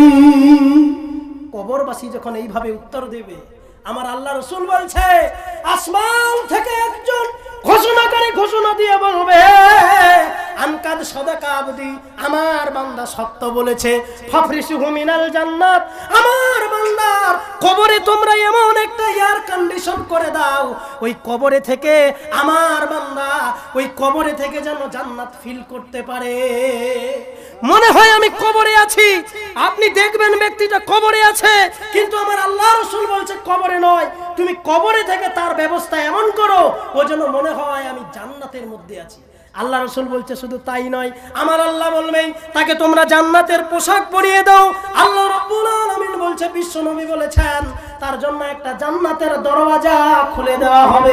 কবরবাসী যখন এইভাবে উত্তর দেবে, আমার আল্লাহ রাসূল বলছে, আসমান থেকে একজন ঘোষণাকারী ঘোষণা দিয়ে বলবে, আনকাদ সাদাকা আবদি, আমার বান্দা সত্য বলেছে, ফাফরিসুহু মিনাল জান্নাত, আমার বান্দার কবরে তোমরা এমন একটা এয়ার কন্ডিশন করে দাও, ওই কবরে থেকে আমার বান্দা ওই কবরে থেকে যেন জান্নাত ফিল করতে পারে। মনে হয় আমি কবরে আছি, আপনি দেখবেন ব্যক্তিটা কবরে আছে, কিন্তু আমার আল্লাহ রাসূল বলছে কবরে নয়, তুমি কবরে থেকে তার ব্যবস্থা এমন করো ও যেন মনে হয় আমি জান্নাতের মধ্যে আছি। আল্লাহ রাসূল বলছে শুধু তাই নয়, আমার আল্লাহ বলবেন তাকে তোমরা জান্নাতের পোশাক পরিয়ে দাও। আল্লাহ রাব্বুল আলামিন বলছে, বিশ্ব নবী বলেছেন তার জন্য একটা জান্নাতের দরওয়াজা খুলে দেওয়া হবে।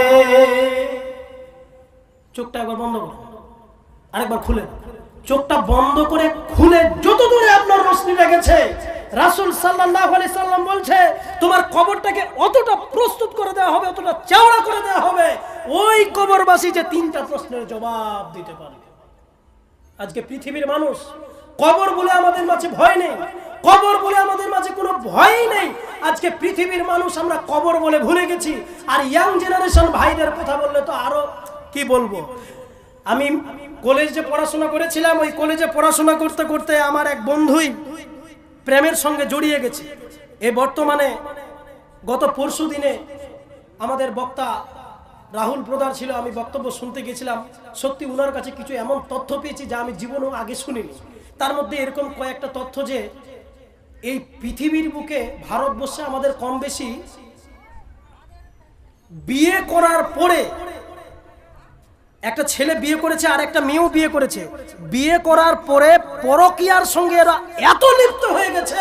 চোখটা একবার বন্ধ করুন, আরেকবার খুলে, চোখটা বন্ধ করে খুলে যত দূরে আপনার রশ্মিটা গেছে, রাসূল সাল্লাল্লাহু আলাইহি সাল্লাম বলছে তোমার কবরটাকে অতটা প্রস্তুত করে দেওয়া হবে, অতটা চওড়া করে দেওয়া হবে, ওই কবরবাসী যে 3টা প্রশ্নের জবাব দিতে পারবে। আজকে পৃথিবীর মানুষ, কবর বলে আমাদের মাঝে ভয় নেই, কবর বলে আমাদের মাঝে কোনো ভয় নেই। আজকে পৃথিবীর মানুষ আমরা কবর বলে ভুলে গেছি। আর ইয়াং জেনারেশন ভাইদের কথা বললে তো আরো কি বলবো। আমি কলেজে পড়াশোনা করেছিলাম, ওই কলেজে পড়াশোনা করতে করতে আমার এক বন্ধুই প্রেমের সঙ্গে জড়িয়ে গেছে। এই বর্তমানে গত পরশু দিনে আমাদের বক্তা রাহুল প্রধান ছিল, আমি বক্তব্য শুনতে গেছিলাম। সত্যি উনার কাছে কিছু এমন তথ্য পেয়েছি যা আমি জীবনেও আগে শুনিনি। তার মধ্যে এরকম কয়েকটা তথ্য যে এই পৃথিবীর বুকে ভারতবর্ষে আমাদের কম বেশি বিয়ে করার পরে, একটা ছেলে বিয়ে করেছে আর একটা মেয়েও বিয়ে করেছে, বিয়ে করার পরে পরকীয়ার সঙ্গে এরা এত লিপ্ত হয়ে গেছে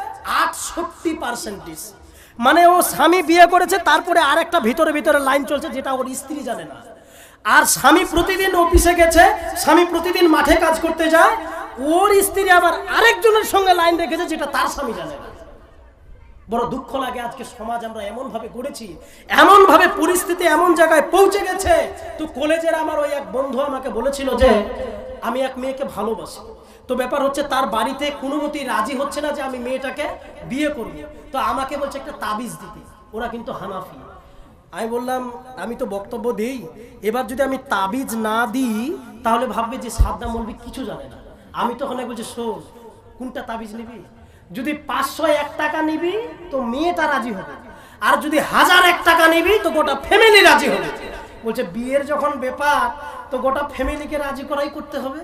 68%। মানে ও স্বামী বিয়ে করেছে, তারপরে আরেকটা ভিতরে ভিতরে লাইন চলছে যেটা ওর স্ত্রী জানে না। আর স্বামী প্রতিদিন অফিসে গেছে, স্বামী প্রতিদিন মাঠে কাজ করতে যায়, ওর স্ত্রী আবার আরেকজনের সঙ্গে লাইন রেখেছে যেটা তার স্বামী জানে না। বড় দুঃখ লাগে আজকে সমাজ আমরা এমন ভাবে গড়েছি, এমন ভাবে পরিস্থিতি এমন জায়গায় পৌঁছে গেছে। তো কলেজের আমার ওই এক বন্ধু আমাকে বলেছিল যে আমি এক মেয়েকে ভালোবাসি, তো ব্যাপার হচ্ছে তার বাড়িতে কোনো মতেই রাজি হচ্ছে না যে আমি মেয়েটাকে বিয়ে করব। তো আমাকে বলছে একটা তাবিজ দিতে, ওরা কিন্তু হানাফি। আমি বললাম আমি তো বক্তব্য দিই, এবার যদি আমি তাবিজ না দিই তাহলে ভাববে যে সাদ্দাম মৌলভী কিছু জানে না। আমি তখন বলছি শোন, কোনটা তাবিজ নিবি? যদি 501 টাকা নিবি তো মেয়েটা রাজি হবে, আর যদি 1001 টাকা নিবি তো গোটা ফ্যামিলি রাজি হবে। বলছে বিয়ের যখন ব্যাপার তো গোটা ফ্যামিলিকে রাজি করাই করতে হবে,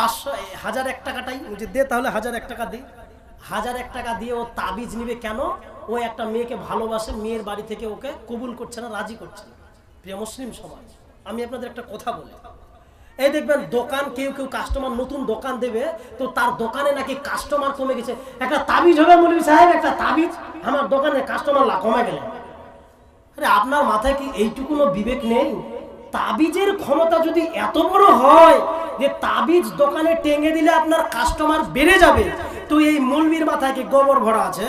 1001 টাকাটাই। বলছে দে তাহলে 1001 টাকা দিই। 1001 টাকা দিয়ে ও তাবিজ নিবে কেন? ও একটা মেয়েকে ভালোবাসে, মেয়ের বাড়ি থেকে ওকে কবুল করছে না, রাজি করছে না। প্রিয় মুসলিম সমাজ, আমি আপনাদের একটা কথা বলি, এই দেখবেন দোকান কেউ কেউ কাস্টমার নতুন দোকান দেবে, তো তার দোকানে নাকি কাস্টমার কমে গেছে। একটা তাবিজ হবে মৌলভী সাহেব, একটা তাবিজ, আমার দোকানে কাস্টমার কমে গেল। আরে আপনার মাথায় কি এইটুকুনো বিবেক নেই? তাবিজের ক্ষমতা যদি এত বড় হয় যে তাবিজ দোকানে টেঙে দিলে আপনার কাস্টমার বেড়ে যাবে, তো এই মৌলভীর মাথায় কি গোবর ভরা আছে?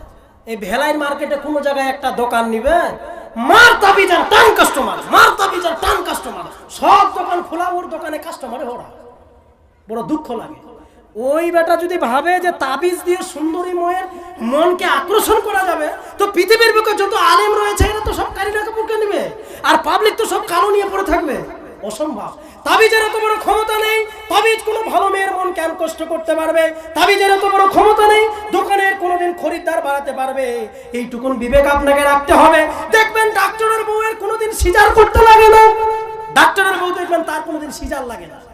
এই ভেলাইর মার্কেটে কোনো জায়গায় একটা দোকান নিবে, মার তাবিজ আর টান কাস্টমার, মার তাবিজ আর টান কাস্টমার, সব দোকান খোলা, ওর দোকানে কাস্টমারে ভরা। বড় দুঃখ লাগে। ওই বেটা যদি ভাবে যে তাবিজ দিয়ে সুন্দরী মেয়ের মনকে আকর্ষণ করা যাবে, তো পৃথিবীর বুকে যত আলেম রয়েছে এরা তো সব কারিনাকে বুকে নেবে, আর পাবলিক তো সব কালো নিয়ে পড়ে থাকবে। অসম্ভব। তাবিজের এত বড় ক্ষমতা নেই, তাবিজ কোনো ভালো মেয়ের মন কেন কষ্ট করতে পারবে? তাবিজের এত বড় ক্ষমতা নেই দোকানের কোনোদিন খরিদ্দার বাড়াতে পারবে। এইটুকুন বিবেক আপনাকে রাখতে হবে। দেখবেন ডাক্তারের বউয়ের কোনোদিন সিজার করতে লাগে না, ডাক্তারের বউ দেখবেন তার কোনোদিন সিজার লাগে না।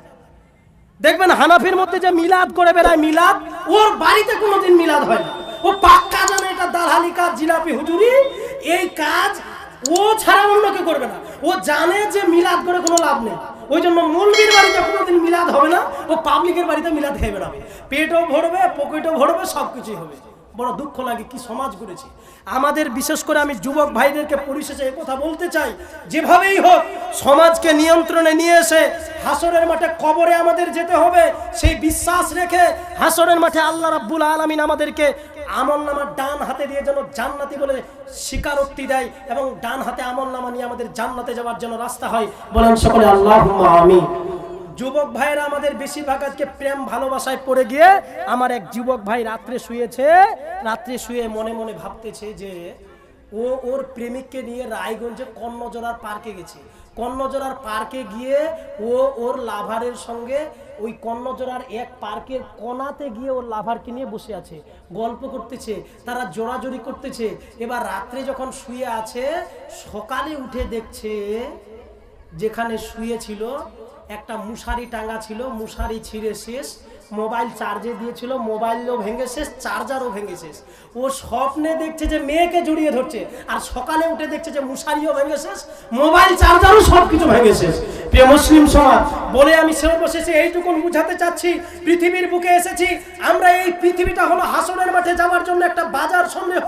দেখবেন হানাফির মধ্যে যে মিলাদ করে বেড়ায়, মিলাদ, ওর বাড়িতে কোনোদিন মিলাদ হয় না। ও পাক্কা জানে এটা দালালি কাজ, জিলাপি হুজুরি, এই কাজ ও ছাড়া অন্য কেউ করবে না। ও জানে যে মিলাদ করে কোনো লাভ নেই, ওই জন্য মৌলভীর বাড়িতে কোনোদিন মিলাদ হবে না, ও পাবলিকের বাড়িতে মিলাদ খেয়ে বেড়াবে, পেটও ভরবে, পকেটও ভরবে, সব কিছুই হবে। বড় দুঃখ লাগে কি সমাজ করেছে আমাদের। বিশেষ করে আমি যুবক ভাইদেরকে পরিশেষে এই কথা বলতে চাই, যেভাবেই হোক সমাজকে নিয়ন্ত্রণে নিয়ে এসে হাসরের মাঠে কবরে আমাদের যেতে হবে, সেই বিশ্বাস রেখে হাসরের মাঠে আল্লাহ রাব্বুল আলামিন আমাদেরকে আমলনামা ডান হাতে দিয়ে যেন জান্নাতি বলে স্বীকারোক্তি দেয়, এবং ডান হাতে আমলনামা নিয়ে আমাদের জান্নাতে যাওয়ার জন্য রাস্তা হয়। বলেন সকলে আল্লাহুম্মা আমিন। যুবক ভাইরা আমাদের বেশিরভাগ আজকে প্রেম ভালোবাসায় পড়ে গিয়ে, আমার এক যুবক ভাই রাত্রে শুয়েছে, রাত্রে শুয়ে মনে মনে ভাবতেছে যে ও ওর প্রেমিককে নিয়ে রায়গঞ্জে কর্ণজোড়ার পার্কে গেছে। কর্ণজোড়ার পার্কে গিয়ে ও ওর লাভারের সঙ্গে ওই কর্ণজোড়ার এক পার্কের কোণাতে গিয়ে ওর লাভারকে নিয়ে বসে আছে, গল্প করতেছে, তারা জোড়াজোড়ি করতেছে। এবার রাত্রে যখন শুয়ে আছে, সকালে উঠে দেখছে যেখানে শুয়েছিল একটা মশারি টাঙ্গা ছিল, মশারি ছিঁড়ে শেষ, মোবাইল চার্জে দিয়েছিল, মোবাইলও ভেঙে শেষ, চার্জারও ভেঙে শেষ। ও স্বপ্নে দেখছে যে মেয়েকে জড়িয়ে ধরছে, আর সকালে উঠে দেখছে যে মশারিও ভেঙে শেষ, মোবাইল চার্জারও সব কিছু ভেঙে শেষ। প্রিয় মুসলিম সমাজ, বলে আমি সর্বশেষে এইটুকুন বুঝাতে চাচ্ছি, পৃথিবীর বুকে এসেছি আমরা। এই পৃথিবীটা হলো হাসরের মাঠে যাওয়ার জন্য একটা বাজার সন্দেহ।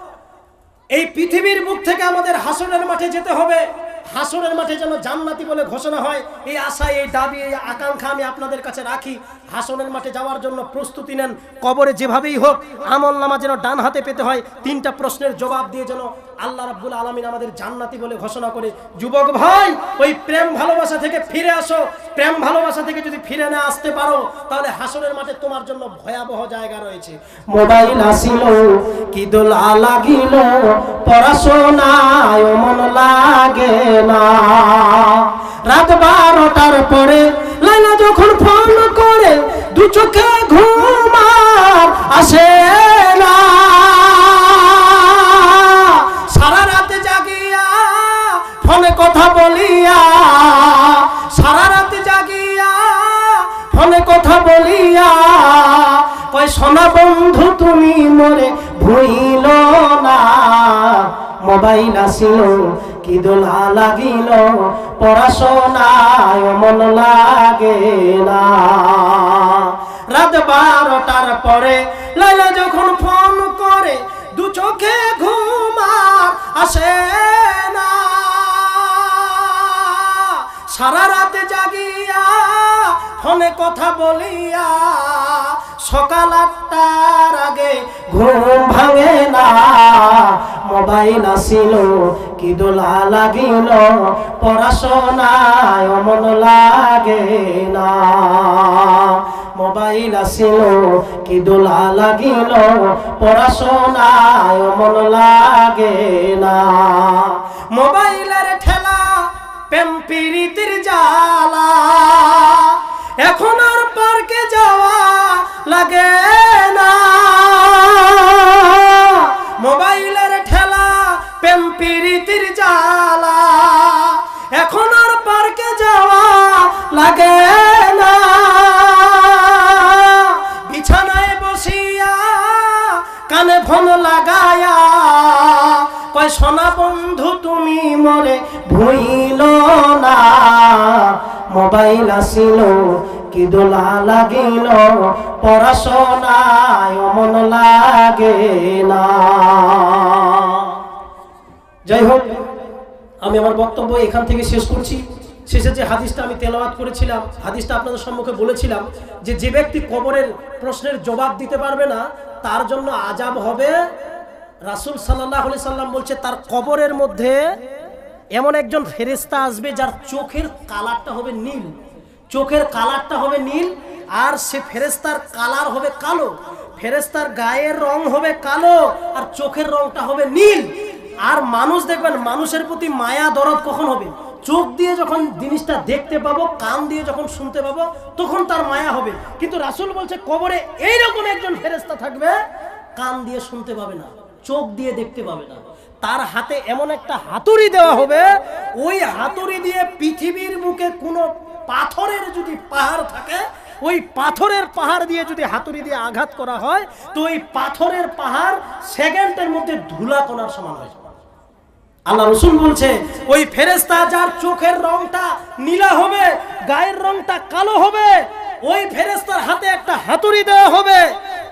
এই পৃথিবীর বুক থেকে আমাদের হাসরের মাঠে যেতে হবে। হাসরের মাঠে যেন জান্নাতি বলে ঘোষণা হয়, এই আশা, এই দাবি, এই আকাঙ্ক্ষা আমি আপনাদের কাছে রাখি। হাসরের মাঠে যাওয়ার জন্য প্রস্তুতি নেন। কবরে যেভাবেই হোক আমলনামা যেন ডান হাতে পেতে হয়। 3টা প্রশ্নের জবাব দিয়ে যেন আল্লাহ রাব্বুল আলামিন আমাদের জান্নাতি বলে ঘোষণা করে। যুবক ভাই, ওই প্রেম ভালোবাসা থেকে ফিরে আসো। প্রেম ভালোবাসা থেকে যদি ফিরে না আসতে পারো, তাহলে হাসরের মাঠে তোমার জন্য ভয়াবহ জায়গা রয়েছে। মোবাইল আসিল কি দোলা লাগিল, পড়াশোনায় মন লাগে না। রাত 12টার পরে লাইলা যখন ফোন করে, দু চোখে ঘুম আর আসে না। সারা রাতে জাগিয়া ফোনে কথা বলিয়া, সারা রাতে জাগিয়া ফোনে কথা বলিয়া কয় সোনা বন্ধু তুমি মরে ভুইল না। মোবাইল আসিল কি দোলা লাগিল, পড়াশোনায় মন লাগে না। রাত 12টার পরে লাইলা যখন ফোন করে, দু চোখে ঘুম আর আসে না। সারা মোবাইল আসিল কি দোলা লাগিল পড়াশোনায় মন লাগে না মোবাইল আসিল কি দোলা লাগিল পড়াশোনায় মন লাগে না মোবাইলের ঠেলা প্রেম প্রীতির জ্বালা এখন আর পার্কে যাওয়া লাগে না মোবাইলের ঠেলা প্রেম প্রীতির জ্বালা এখন আর পার্কে যাওয়া লাগে না বিছানায় বসিয়া কানে ফোন লাগায়া কয় সোনা বন্ধু তুমি মরে ভুইল না মোবাইল আসিল কি দোলা লাগিল পড়াশোনায় মন লাগে না যাই হোক আমি আমার বক্তব্য এখান থেকে শেষ করছি শেষে যে হাদিসটা আমি তেলাওয়াত করেছিলাম হাদিসটা আপনাদের সম্মুখে বলেছিলাম যে ব্যক্তি কবরের প্রশ্নের জবাব দিতে পারবে না তার জন্য আযাব হবে রাসূল সাল্লাল্লাহু আলাইহি সাল্লাম বলছে তার কবরের মধ্যে এমন একজন ফেরেশতা আসবে যার চোখের কালারটা হবে নীল চোখের কালারটা হবে নীল আর সে ফেরেশতার কালার হবে কালো ফেরেশতার গায়ের রং হবে কালো আর চোখের রংটা হবে নীল আর মানুষ দেখবেন মানুষের প্রতি মায়া দরদ কখন হবে চোখ দিয়ে যখন জিনিসটা দেখতে পাবো কান দিয়ে যখন শুনতে পাবো তখন তার মায়া হবে কিন্তু রাসূল বলছে কবরে এইরকম একজন ফেরেশতা থাকবে কান দিয়ে শুনতে পাবে না চোখ দিয়ে দেখতে পাবে না তার হাতে এমন একটা হাতুড়ি দেওয়া হবে ওই হাতুড়ি দিয়ে পৃথিবীর বুকে কোনো পাথরের যদি পাহাড় থাকে ওই পাথরের পাহাড় দিয়ে যদি হাতুড়ি দিয়ে আঘাত করা হয় তো ওই পাথরের পাহাড় সেকেন্ডের মধ্যে ধুলা কণার সমান হয়ে যাবে আল্লাহ রাসূল বলছে ওই ফেরেশতা যার চোখের রংটা নীলা হবে গায়ের রংটা কালো হবে ওই ফেরেশতার হাতে একটা হাতুড়ি দেওয়া হবে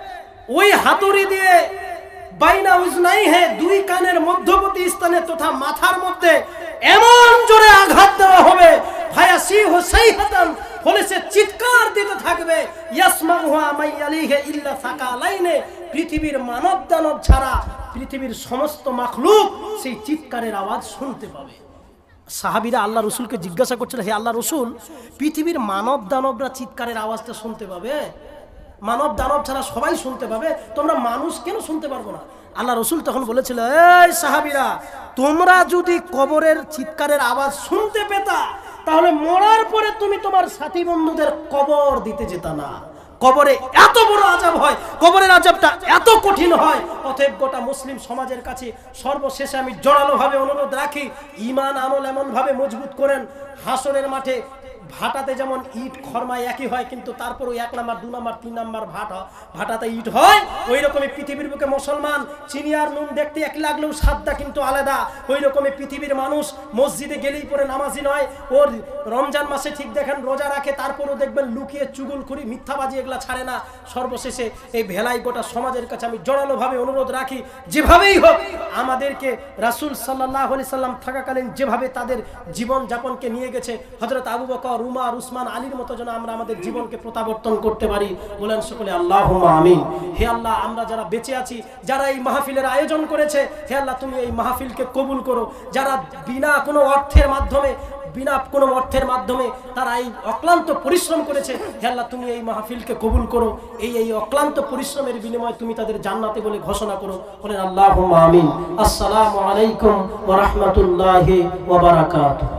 ওই হাতুড়ি দিয়ে বাইনা উজনাই হে দুই কানের মধ্যবর্তী স্থানে তথা মাথার মধ্যে এমন জোরে আঘাত দেওয়া হবে ফায়াসি হুসাইহাতান ফলে সে চিৎকার দিতে থাকবে ইয়াসমাউহা মাইয়ালিহি ইল্লা সাকালাইনে পৃথিবীর মানব দানব ছাড়া পৃথিবীর সমস্ত মাখলুক সেই চিৎকারের আওয়াজ শুনতে পাবে সাহাবীরা আল্লাহ রাসূলকে জিজ্ঞাসা করছিল হে আল্লাহ রাসূল পৃথিবীর মানব দানবরা চিৎকারের আওয়াজটা শুনতে পাবে মানব দানব ছাড়া সবাই শুনতে পাবে তোমরা মানুষ কেন শুনতে পারবো না আল্লাহ রাসূল তখন বলেছিল এই সাহাবীরা তোমরা যদি কবরের চিৎকারের আওয়াজ শুনতে পেতা তাহলে মরার পরে তুমি তোমার সাথী বন্ধুদের কবর দিতে যেতা না কবরে এত বড় আযাব হয় কবরের আযাবটা এত কঠিন হয় অতএব গোটা মুসলিম সমাজের কাছে সর্বশেষে আমি জোরালোভাবে অনুরোধ রাখি ঈমান আমল এমন ভাবে মজবুত করেন হাসরের মাঠে ভাটাতে যেমন ইট খরমায় একই হয় কিন্তু তারপরও 1 নাম্বার 2 নাম্বার 3 নাম্বার ভাটাতে ইট হয় ওই রকমই পৃথিবীর বুকে মুসলমান চিনি আর নুন দেখতে একই লাগলেও স্বাদটা কিন্তু আলাদা ওই রকমই পৃথিবীর মানুষ মসজিদে গেলেই পরে নামাজি নয় ওর রমজান মাসে ঠিক দেখেন রোজা রাখে তারপরও দেখবেন লুকিয়ে চুগলখড়ি মিথ্যাবাজি এগুলা ছাড়ে না সর্বশেষে এই ভেলাই গোটা সমাজের কাছে আমি জোরালোভাবে অনুরোধ রাখি যেভাবেই হোক আমাদেরকে রাসূল সাল্লাল্লাহু আলাইহি সাল্লাম থাকাকালীন যেভাবে তাদের জীবন যাপনকে নিয়ে গেছে হযরত আবু বকর উমর উসমান আলীর মতো যেন আমরা আমাদের জীবনকে প্রত্যাবর্তন করতে পারি বলেন সকলে আল্লাহুম্মা আমিন হে আল্লাহ আমরা যারা বেঁচে আছি যারা এই মাহফিলের আয়োজন করেছে হে আল্লাহ তুমি এই মাহফিলকে কবুল করো যারা বিনা কোনো অর্থের মাধ্যমে তারা এই অক্লান্ত পরিশ্রম করেছে হে আল্লাহ তুমি এই মাহফিলকে কবুল করো এই অক্লান্ত পরিশ্রমের বিনিময়ে তুমি তাদের জান্নাতে বলে ঘোষণা করো বলেন আল্লাহুম্মা আমিন আসসালামু আলাইকুম ওয়া রাহমাতুল্লাহি ওয়া বারাকাতুহু